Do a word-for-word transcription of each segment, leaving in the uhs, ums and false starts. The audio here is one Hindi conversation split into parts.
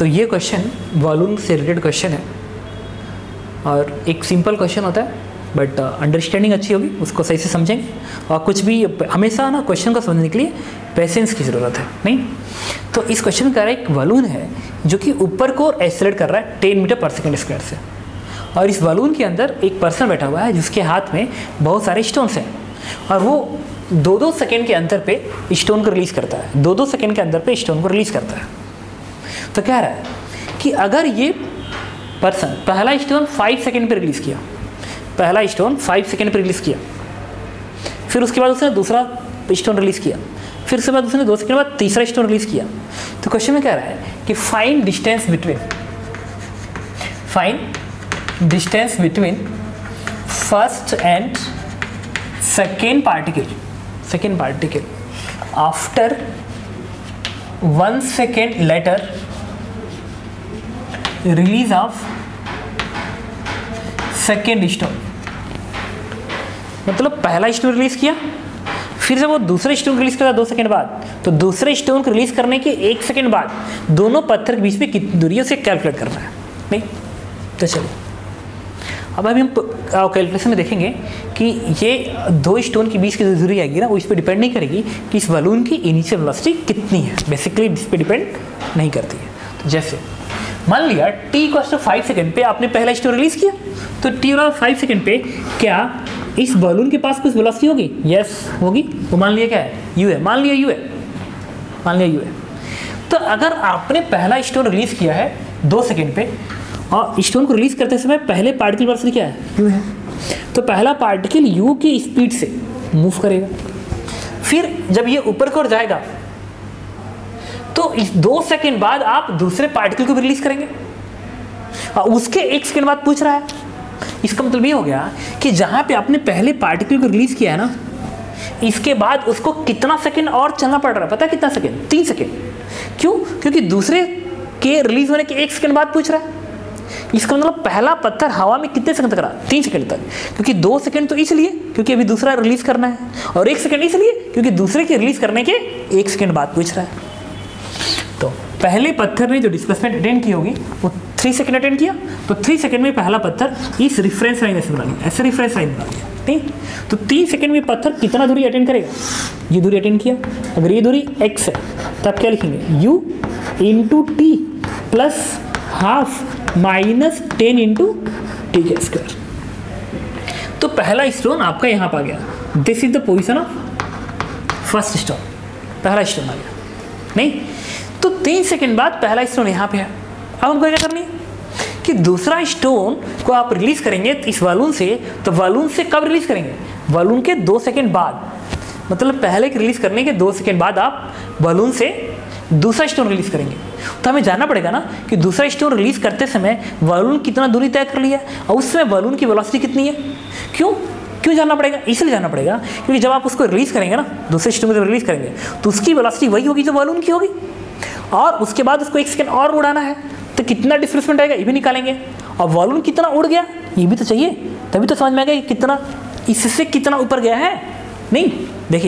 तो ये क्वेश्चन बलून से रिलेटेड क्वेश्चन है और एक सिंपल क्वेश्चन होता है, बट अंडरस्टैंडिंग अच्छी होगी, उसको सही से समझेंगे। और कुछ भी हमेशा ना क्वेश्चन को समझने के लिए पेशेंस की ज़रूरत है, नहीं? तो इस क्वेश्चन का एक बलून है जो कि ऊपर को एक्सेलरेट कर रहा है ten meter per second square से, और इस बलून के अंदर एक पर्सन बैठा हुआ है जिसके हाथ में बहुत सारे स्टोन्स हैं, और वो दो दो सेकेंड के अंतर पे स्टोन को रिलीज़ करता है, दो दो सेकेंड के अंदर पे स्टोन को रिलीज़ करता है। तो कह रहा है कि अगर ये पर्सन पहला स्टोन फाइव सेकेंड पे रिलीज़ किया, पहला स्टोन फाइव सेकेंड पे रिलीज़ किया, फिर उसके बाद उसने दूसरा स्टोन रिलीज़ किया, फिर उसके बाद उसने दो सेकेंड बाद तीसरा स्टोन रिलीज़ किया, तो क्वेश्चन में कह रहा है कि find distance between find distance between first and second particle second particle after one second later release of second stone. मतलब पहला स्टोन रिलीज किया, फिर जब वो दूसरे स्टोन रिलीज करता दो सेकंड बाद, तो दूसरे स्टोन को रिलीज करने के एक सेकंड बाद दोनों पत्थर के बीच में कितनी दूरी है उसे कैलकुलेट करना है, नहीं? तो चलो अब अभी हम कैलकुलेशन में देखेंगे कि ये दो स्टोन के बीच की जो दूरी आएगी ना, वो इस पर डिपेंड नहीं करेगी कि इस बलून की इनिशियल वेलोसिटी कितनी है, बेसिकली इस पर डिपेंड नहीं करती है। तो जैसे मान लिया t equals to five second पे आपने पहला स्टोन रिलीज किया, तो t और फाइव सेकेंड पे क्या इस बलून के पास कुछ वेलोसिटी होगी? यस yes, होगी। वो मान लिया क्या है? u है, मान लिया u है, मान लिया u है। तो अगर आपने पहला स्टोन रिलीज किया है दो सेकेंड पे, और स्टोन को रिलीज करते समय पहले पार्टिकल वेलोसिटी क्या है? u है। तो पहला पार्टिकल u की स्पीड से मूव करेगा, फिर जब ये ऊपर की ओर जाएगा तो इस दो सेकेंड बाद आप दूसरे पार्टिकल को भी रिलीज करेंगे, और उसके एक सेकेंड बाद पूछ रहा है। इसका मतलब ये हो गया कि जहां पे आपने पहले पार्टिकल को रिलीज किया है ना, इसके बाद उसको कितना सेकेंड और चलना पड़ रहा है? पता है कितना सेकेंड? तीन सेकेंड। क्यों? क्योंकि दूसरे के रिलीज होने के एक सेकेंड बाद पूछ रहा है। इसका मतलब पहला पत्थर हवा में कितने सेकंड तक रहा? तीन सेकंड तक। क्योंकि दो सेकंड तो इसलिए क्योंकि अभी दूसरा रिलीज करना है, और एक सेकंड इसलिए क्योंकि दूसरे के रिलीज करने के एक सेकंड बाद पूछ रहा है। तो पहले पत्थर ने जो डिस्प्लेसमेंट अटेंड की होगी वो थ्री सेकंड अटेंड किया, तो थ्री सेकंड में पहला पत्थर इस रिफरेंस लाइन से बना लिया, ऐसे रिफरेंस लाइन बना लिया, ठीक? तो तीन सेकंड में पत्थर कितना दूरी अटेंड करेगा? ये दूरी अटेंड किया। अगर ये दूरी x है तब क्या लिखेंगे? u into T plus half minus ten into T के स्क्वायर। तो पहला स्टोन आपका यहाँ पर आ गया। This is the position of first stone, पहला स्टोन आ गया, नहीं? तो तीन सेकंड बाद पहला स्टोन यहाँ पे है। अब हमको क्या करनी है कि दूसरा स्टोन को आप रिलीज करेंगे इस बलून से, तो बलून से कब रिलीज करेंगे? बलून के दो सेकंड बाद, मतलब पहले के रिलीज करने के दो सेकंड बाद आप बलून से दूसरा स्टोन रिलीज करेंगे। तो हमें जानना पड़ेगा ना कि दूसरा स्टोन रिलीज करते समय बलून कितना दूरी तय कर लिया और उस समय बलून की वेलोसिटी कितनी है। क्यों क्यों जानना पड़ेगा? इसलिए जानना पड़ेगा क्योंकि जब आप उसको रिलीज करेंगे ना, दूसरे स्टोन को रिलीज करेंगे, तो उसकी वेलोसिटी वही होगी जो बलून की होगी, और उसके बाद उसको एक सेकंड और उड़ाना है, तो कितना डिस्प्लेसमेंट आएगा ये भी निकालेंगे, और बलून कितना उड़ गया ये भी तो चाहिए, तभी तो समझ में आएगा कि कितना इससे कितना ऊपर गया है। नहीं, देखिए,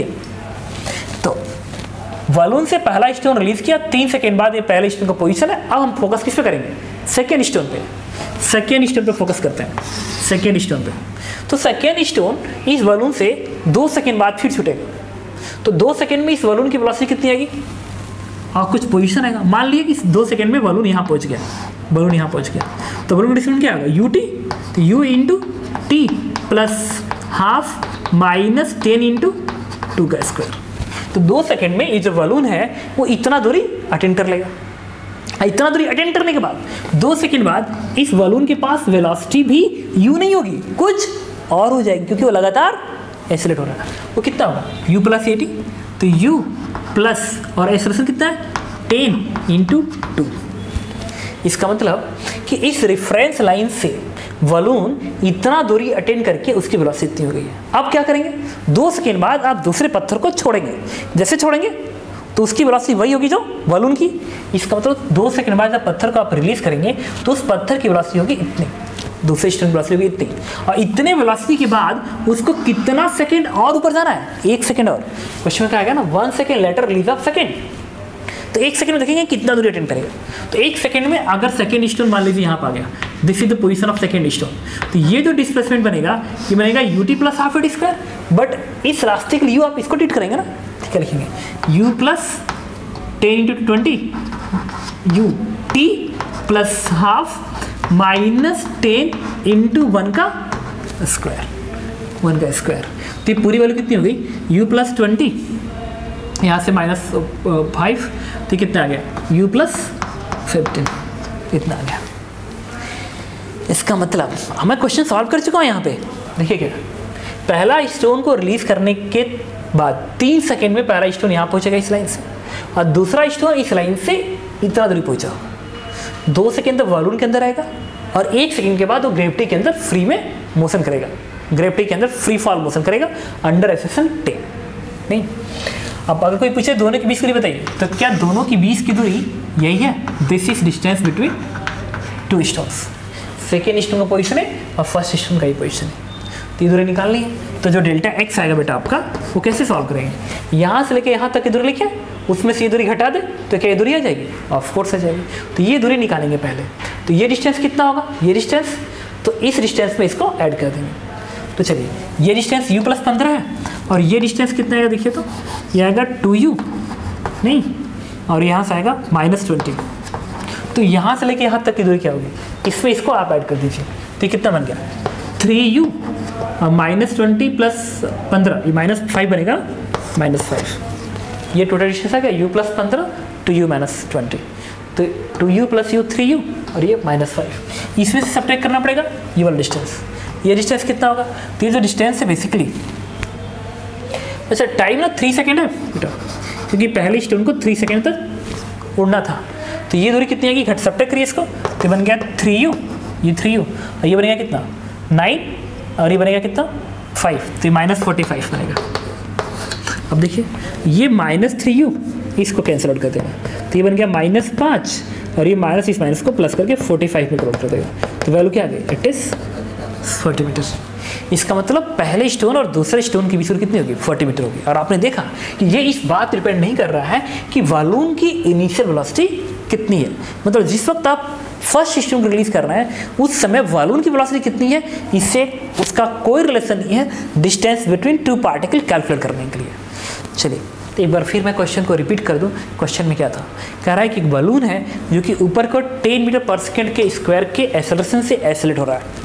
तो बलून से पहला स्टोन रिलीज किया, तीन सेकंड बाद ये पहले स्टोन का पोजीशन है। अब हम फोकस किस पे करेंगे? सेकेंड स्टोन पे। सेकेंड स्टोन पे फोकस करते हैं, सेकेंड स्टोन पे। तो सेकेंड स्टोन इस बलून से दो सेकंड बाद फिर छूटेगा, तो दो सेकंड में इस बलून की वेलोसिटी कितनी आएगी? और कुछ पोजीशन आएगा। मान लिया कि दो सेकंड में बलून यहाँ पहुँच गया, बलून यहाँ पहुँच गया, तो बलून का डिस्टेंस क्या आएगा? यू टी, तो U into T plus half minus ten into two का स्क्वायर। तो दो सेकंड में ये जो बलून है वो इतना दूरी अटेंड कर लेगा। इतना दूरी अटेंड करने के बाद दो सेकंड बाद इस बलून के पास वेलोसिटी भी यू नहीं होगी, कुछ और हो जाएगी, क्योंकि वो लगातार एक्सेलरेट हो रहा है। वो कितना होगा? यू प्लस एटी, तो यू प्लस और एक्सेलरेशन कितना है? Ten into two. इसका मतलब कि इस रेफरेंस लाइन से बलून इतना दूरी अटेंड करके उसकी वेलोसिटी इतनी हो गई है। अब क्या करेंगे? दो सेकंड बाद आप दूसरे पत्थर को छोड़ेंगे, जैसे छोड़ेंगे तो उसकी वेलोसिटी वही होगी जो बलून की। इसका मतलब दो सेकंड बाद जब पत्थर को आप रिलीज करेंगे तो उस पत्थर की वेलोसिटी होगी इतनी, दूसरे स्टोन की वेलोसिटी होगी इतनी, और इतने वेलोसिटी के बाद उसको कितना सेकंड और ऊपर जाना है? एक सेकंड और। क्वेश्चन में क्या आएगा ना, one second later release of second. तो एक सेकंड में देखेंगे कितना दूरी अटेंड करेगा। तो एक सेकंड में अगर सेकंड स्टोन मान लीजिए यहाँ पर आ गया, this is the position of second stone, तो ये जो डिस्प्लेसमेंट बनेगा ये बनेगा U T plus half T square, but इस रास्ते के लिए आप इसको ट्रीट करेंगे ना, ठीक है, लिखेंगे U plus ten into twenty U T plus half minus ten into one का स्क्वायर, वन का स्क्वायर। तो ये पूरी वैल्यू कितनी हो गई, u प्लस ट्वेंटी, यहाँ से माइनस फाइव, तो कितना आ गया u प्लस फिफ्टीन, इतना आ गया। इसका मतलब मैं क्वेश्चन सॉल्व कर चुका हूँ यहाँ पे। देखिए क्या, पहला स्टोन को रिलीज करने के बाद तीन सेकेंड में पहला स्टोन यहाँ पहुँचेगा इस लाइन से, और दूसरा स्टोन इस लाइन से इतना दूरी पहुँचा, दो सेकेंड तक बलून के अंदर आएगा, और एक सेकेंड के बाद वो ग्रेविटी के अंदर फ्री में मोशन करेगा, ग्रेविटी के अंदर फ्री फॉल मोशन करेगा अंडर एक्सेशन टेन। नहीं, अब अगर कोई पूछे दोनों के बीच की दूरी बताइए, तो क्या दोनों के बीच की दूरी यही है, this is distance between two stones, second stone का पोजीशन है और फर्स्ट स्टोन का ही पोजीशन है, तो ये दूरी निकालनी है। तो जो डेल्टा एक्स आएगा बेटा आपका, वो कैसे सॉल्व करेंगे, यहाँ से लेके यहाँ तक की दूरी लिखे, उसमें से ये दूरी घटा दे तो क्या ये दूरी आ जाएगी, ऑफ कोर्स आ जाएगी। तो ये दूरी निकालेंगे पहले, तो ये डिस्टेंस कितना होगा, ये डिस्टेंस, तो इस डिस्टेंस में इसको ऐड कर देंगे। तो चलिए, ये डिस्टेंस u प्लस पंद्रह है, और ये डिस्टेंस कितना आएगा देखिए, तो ये आएगा टू यू, नहीं, और यहाँ से आएगा माइनस ट्वेंटी, तो यहाँ से लेके यहाँ तक की दूरी क्या होगी, इसमें इसको आप ऐड कर दीजिए, तो ये कितना बन गया थ्री यू, और माइनस ट्वेंटी प्लस पंद्रह, ये माइनस फाइव बनेगा, माइनस फाइव, ये टोटल डिस्टेंस आ गया यू प्लस पंद्रह टू यू माइनस ट्वेंटी, तो two U plus U three U, और ये माइनस फाइव, इसमें से सब्ट्रैक्ट करना पड़ेगा ये वाला डिस्टेंस। ये डिस्टेंस कितना होगा, तो ये जो डिस्टेंस है बेसिकली, अच्छा टाइम ना थ्री सेकेंड है बेटा, क्योंकि पहले स्टोन को थ्री सेकेंड तक उड़ना था, तो ये दूरी कितनी आएगी, घट सब्ट्रैक्ट करिए इसको, तो बन गया थ्री यू, ये थ्री यू, और ये बनेगा कितना नाइन, और ये बनेगा कितना फाइव, तो ये माइनस फोर्टी फाइव बनेगा। अब देखिए ये माइनस थ्री यू, इसको कैंसिल आउट कर देगा, तो ये बन गया माइनस पाँच, और ये माइनस इस माइनस को प्लस करके फोर्टी फाइव में कन्वर्ट कर देगा, तो वैल्यू क्या आ गई, इट इज़ फोर्टी मीटर। इसका मतलब पहले स्टोन और दूसरे स्टोन की बीच दूरी कितनी होगी, फोर्टी मीटर होगी। और आपने देखा कि ये इस बात पर डिपेंड नहीं कर रहा है कि बालून की इनिशियल वेलोसिटी कितनी है, मतलब जिस वक्त आप फर्स्ट स्टोन को रिलीज कर रहे हैं उस समय बालून की वेलोसिटी कितनी है, इससे उसका कोई रिलेशन नहीं है distance between two particle calculate करने के लिए। चलिए, तो एक बार फिर मैं क्वेश्चन को रिपीट कर दूं। क्वेश्चन में क्या था, कह रहा है कि एक बलून है जो कि ऊपर को टेन मीटर पर सेकेंड के स्क्वायर के एक्सेलरेशन से एक्सेलरेट हो रहा है।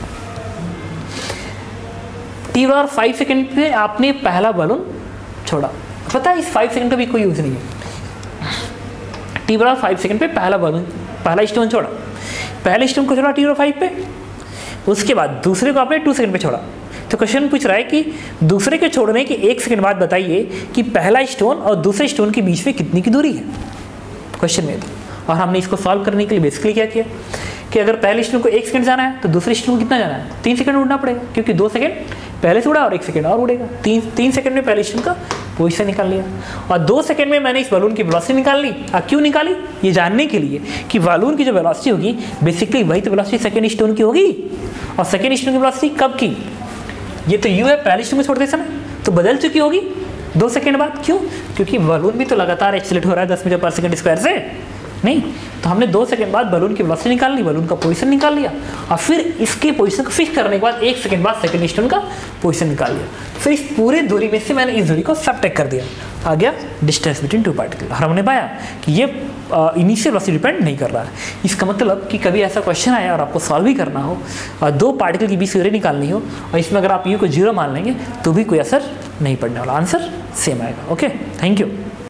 टी बराबर फाइव सेकेंड पे आपने पहला बलून छोड़ा, पता है इस फाइव सेकेंड का भी कोई यूज़ नहीं है। टी बराबर फाइव सेकेंड पे पहला बलून, पहला स्टोन छोड़ा, पहले स्टोन को छोड़ा टी बराबर फाइव पे, उसके बाद दूसरे को आपने टू सेकेंड पे छोड़ा। तो क्वेश्चन पूछ रहा है कि दूसरे के छोड़ने के एक सेकंड बाद बताइए कि पहला स्टोन और दूसरे स्टोन के बीच में कितनी की दूरी है, क्वेश्चन में। और हमने इसको सॉल्व करने के लिए बेसिकली क्या किया कि अगर पहले स्टोन को एक सेकंड जाना है तो दूसरे स्टोन को कितना जाना है, तीन सेकंड उड़ना पड़ेगा, क्योंकि दो सेकंड पहले से उड़ा और एक सेकंड और उड़ेगा, तीन तीन सेकंड में पहले स्टोन का पोजीशन निकाल लिया। और दो सेकंड में मैंने इस बलून की वेलोसिटी निकाल ली। और क्यों निकाली, ये जानने के लिए कि बलून की जो वेलोसिटी होगी बेसिकली वही तो वेलोसिटी सेकंड स्टोन की होगी। और सेकंड स्टोन की वेलोसिटी कब की, ये तो यू है पहले स्टोन को छोड़ते समय, तो बदल चुकी होगी दो सेकंड बाद। क्यों, क्योंकि बलून भी तो लगातार एक्सीलरेट हो रहा है दस मीटर पर सेकंड स्क्वायर से, नहीं तो हमने दो सेकंड बाद बलून की वेलोसिटी निकाल ली, बलून का पोजीशन निकाल लिया, और फिर इसके पोजीशन को फिक्स करने के बाद एक सेकंड बाद सेकंड स्टोन का पोजीशन निकाल लिया। फिर इस पूरे दूरी में से मैंने इस दूरी को सबट्रैक्ट कर दिया, आ गया डिस्टेंस बिटवीन टू पार्टिकल। और हमने पाया कि ये इनिशियल वेलोसिटी डिपेंड नहीं कर रहा है। इसका मतलब कि कभी ऐसा क्वेश्चन आया और आपको सॉल्व भी करना हो और दो पार्टिकल की बीच दूरी निकालनी हो और इसमें अगर आप यू को जीरो मान लेंगे तो भी कोई असर नहीं पड़ने वाला, आंसर सेम आएगा। Okay, thank you.